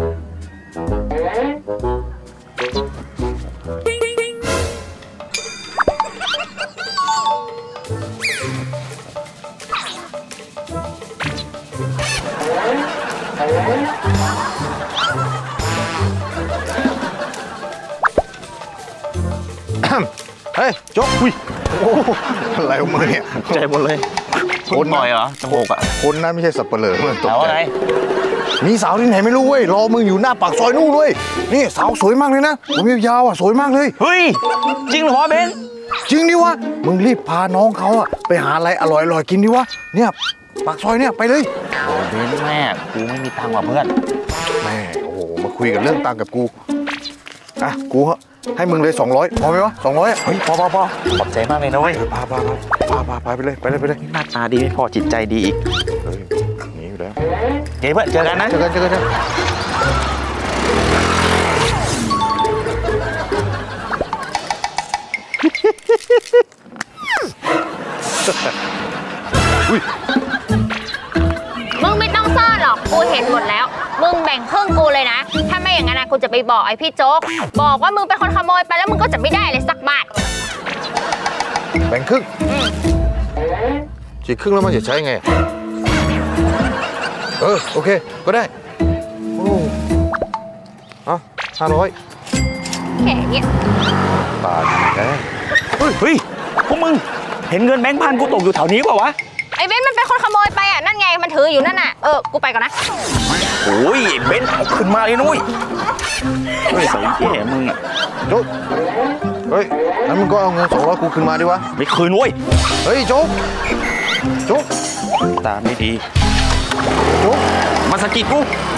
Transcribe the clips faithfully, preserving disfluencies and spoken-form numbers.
เฮ้ยโจ๊กอุ้ยโอ้อะไรของมึงเนี่ยใจหมดเลยคนหน่อยเหรอจมูกอ่ะคนนะไม่ใช่สับเปลือกมันตกใจไงมีสาวที่ไหนไม่รู้เว้ยรอมึงอยู่หน้าปากซอยนู่นเลยนี่สาวสวยมากเลยนะผมยาวๆอ่ะสวยมากเลยเฮ้ยจริงเหรอเบนจริงดิวะมึงรีบพาน้องเขาอะไปหาอะไรอร่อยๆกินดิวะเนี่ยปากซอยเนี่ยไปเลยโอ้เบนแม่กูไม่มีตังค์ว่ะเพื่อนแม่โอ้โหมาคุยกันเรื่องตังค์กับกูอ่ะกูให้มึงเลยสองร้อยพอไหมวะสองร้อยเฮ้ยพอพอพอขอบใจมากเลยนะเว้ยพาพาพาพาพาไปเลยไปเลยไปเลยหน้าตาดีไม่พอจิตใจดีอีกเฮ้ยหนีอยู่แล้วเฮ้ยเพื่อนเจอกันนะเจอกันเจอกันมึงไม่ต้องซ่อนหรอกกูเห็นหมดแล้วมึงแบ่งครึ่งกูเลยนะถ้าไม่อย่างนั้นนะกูจะไปบอกไอ้พี่โจ๊กบอกว่ามึงเป็นคนขโมยไปแล้วมึงก็จะไม่ได้เลยสักบาทแบ่งครึ่งจีครึ่งแล้วมันจะใช้ไงเออโอเคก็ได้โอ้อ่ะห้าร้อยแค่นี้บาทแค่เฮ้ยพวกมึงเห็นเงินแบงค์พันกูตกอยู่แถวนี้เปล่าวะไอ้เบนมันเป็นคนขโมยไปอ่ะนั่นไงมันถืออยู่นั่นน่ะเออกูไปก่อนนะโอ้ยเบนเอาขึ้นมาเลยนุ้ยเฮ้ยใส่แย่มึงอ่ะโจ๊กเฮ้ยงั้นมึงก็เอาเงินสองร้อยกูขึ้นมาดิวะไม่คืนเว้ยเฮ้ยโจ๊กโจ๊กตาไม่ดีโจ๊กมาสกิดกู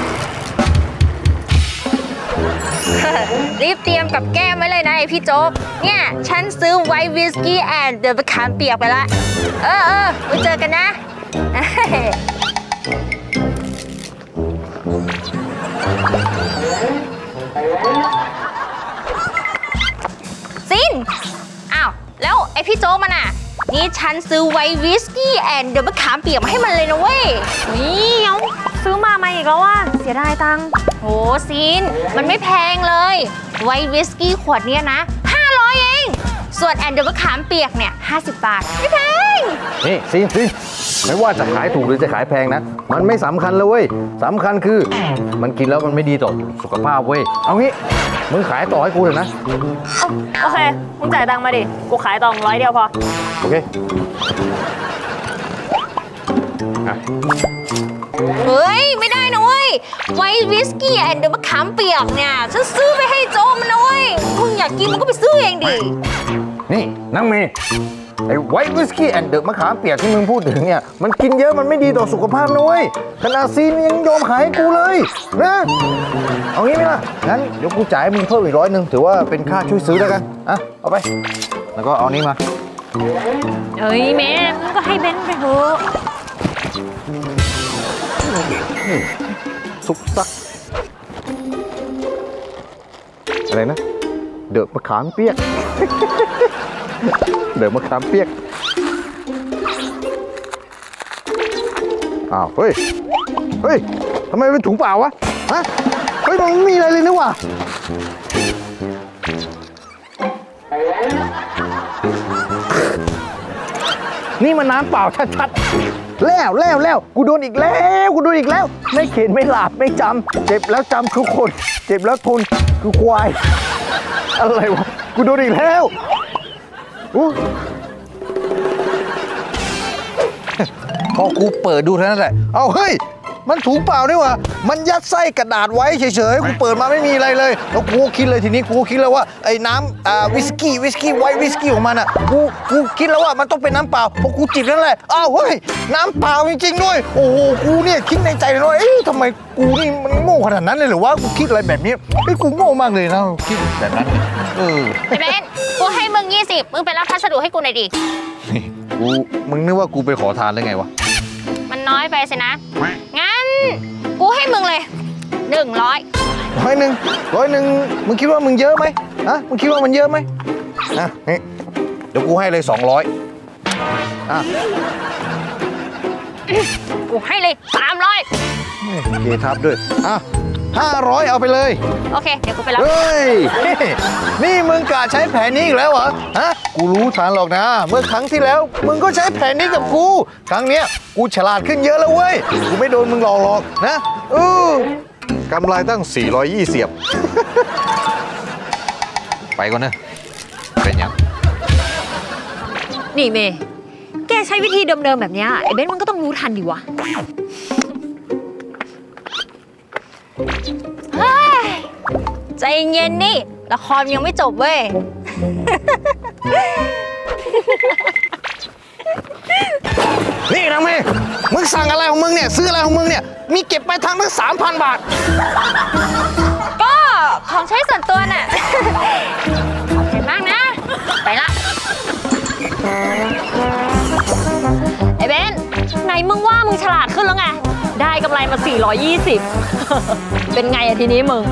รีบเตรียมกับแก้มไว้เลยนะไอพี่โจ๊กเนี่ยฉันซื้อไวท์วิสกี้แอนด์เดอะมะขามเปียกไปละเออเออไว้เจอกันนะซินอ้าวแล้วไอพี่โจ๊กมันอ่ะนี่ฉันซื้อไวท์วิสกี้แอนด์เดอะมะขามเปียกมาให้มันเลยนะเว้ยนี่เอาซื้อมาใหม่อีกแล้วว่ะเสียดายตังค์โหซินมันไม่แพงเลยไวท์วิสกี้ขวดเนี้ยนะห้าร้อยเองส่วนแอนด์เดอะมะขามเปียกเนี่ยห้าสิบบาทไม่แพงนี่ซินซินไม่ว่าจะขายถูกหรือจะขายแพงนะมันไม่สำคัญเลยเว้ยสำคัญคือมันกินแล้วมันไม่ดีต่อสุขภาพเว้ยเอางี้มึงขายต่อให้กูเถอะนะโอเคมึงจ่ายตังค์มาดิกูขายต่อร้อยเดียวพอโอเคเฮ้ยไม่ได้นะเว้ยไวท์วิสกี้แอนด์เดอะมะขามเปียกเนี่ยฉันซื้อไปให้โจมันนะเว้ยมึงอยากกินมึงก็ไปซื้อเองดินี่นั่งเมย์ไอ้ไวท์วิสกี้แอนด์เดอะมะขามเปียกที่มึงพูดถึงเนี่ยมันกินเยอะมันไม่ดีต่อสุขภาพนะเว้ยขนาดซีนยังยอมขายให้กูเลยนะเอางี้ไหมล่ะงั้นเดี๋ยวกูจ่ายมึงเพิ่มอีกร้อยหนึ่งถือว่าเป็นค่าช่วยซื้อแล้วกันอ่ะเอาไปแล้วก็เอานี้มาเฮ้ยแม่มึงก็ให้เบนไปเถอะซุกซักอะไรนะเดอะมะขามเปียกเดอะมะขามเปียกอ้าวเฮ้ยเฮ้ยทำไมเป็นถุงเปล่าวะฮะเฮ้ยมันไม่มีอะไรเลยนี่หว่านี่มันน้ำเปล่าชัดๆแล้วแล้วแล้วกูโดนอีกแล้วกูโดนอีกแล้วไม่เข็นไม่หลับไม่จำเจ็บแล้วจำคือคนเจ็บแล้วทนคือควายอะไรวะกูโดนอีกแล้วอู้พอกูเปิดดูเท่านั้นแหละเอาเฮ้ยมันถุงเปล่านี่วะมันยัดไส้กระดาษไว้เฉยๆกูเปิดมาไม่มีอะไรเลยแล้วกูคิดเลยทีนี้กูคิดแล้วว่าไอ้น้ำอ่าวิสกี้วิสกี้ไวท์วิสกี้ของมันอ่ะกูกูคิดแล้วว่ามันต้องเป็นน้ำเปล่าพอกูจิบนั่นแหละอ้าวเฮ้ยน้ำเปล่าจริงๆด้วยโอ้โหกูเนี่ยคิดในใจเลยว่าเอ๊ะทำไมกูนี่มันโง่ขนาดนั้นเลยหรือว่ากูคิดอะไรแบบนี้ไอ้กูโง่มากเลยนะคิดแบบนั้นเออไอ้เบนกูให้มึงยี่สิบมึงไปรับพัสดุให้กูหน่อยดิกูมึงนึกว่ากูไปขอทานได้ไงวะมันน้อยไปสินะงั้นกูให้มึงเลยหนึ่งร้อยร้อยหนึ่งร้อยหนึ่งมึงคิดว่ามึงเยอะไหมฮะมึงคิดว่ามันเยอะไหมอ่ะนี่เดี๋ยวกูให้เลยสองร้อยอ่ะกูให้เลยสามร้อยเกทับด้วยอ่ะห้าร้อยเอาไปเลยโอเค เดี๋ยวกูไปรับเฮ้ย นี่มึงกะใช้แผนนี้อีกแล้วเหรอ ฮะ กูรู้ทันหรอกนะ เมื่อครั้งที่แล้ว มึงก็ใช้แผนนี้กับกู ครั้งเนี้ยกูฉลาดขึ้นเยอะแล้วเว้ย กูไม่โดนมึงหลอกหรอกนะเออกำไรตั้งสี่ร้อยยี่สิบ ไปก่อนนะ เป็นยังนี่เมย์แกใช้วิธีเดิมๆแบบเนี้ยไอ้เบนซ์มันก็ต้องรู้ทันดิวะเฮ้ยใจเย็นนี่ละครยังไม่จบเว้ยนี่นะเมย์มึงสั่งอะไรของมึงเนี่ย ซื้ออะไรของมึงเนี่ย มีเก็บไปทางตั้งสามพันบาทก็ของใช้ส่วนตัวน่ะ ขอบคุณมากนะ ไปละ ไอ้เบนไหนมึงว่ามึงฉลาดขึ้นแล้วไง ได้กำไรมาสี่ร้อยยี่สิบ เป็นไงอะทีนี้มึง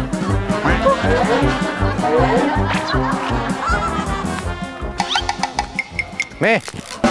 เมย์